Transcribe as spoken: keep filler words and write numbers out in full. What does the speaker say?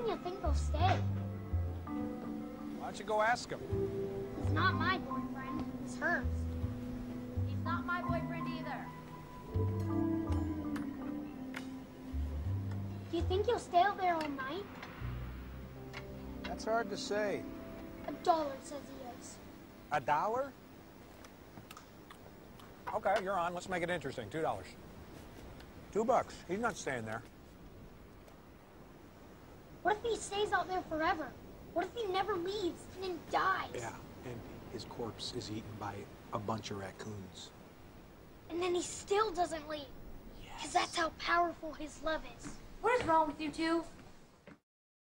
you think they'll stay? Why don't you go ask him? He's not my boyfriend. It's hers. He's not my boyfriend either. Do you think he'll stay out there all night? That's hard to say. A dollar says he is. A dollar? Okay, you're on. Let's make it interesting. Two dollars. Two bucks. He's not staying there. What if he stays out there forever? What if he never leaves and then dies? Yeah, and his corpse is eaten by a bunch of raccoons. And then he still doesn't leave. Because that's how powerful his love is. What is wrong with you two?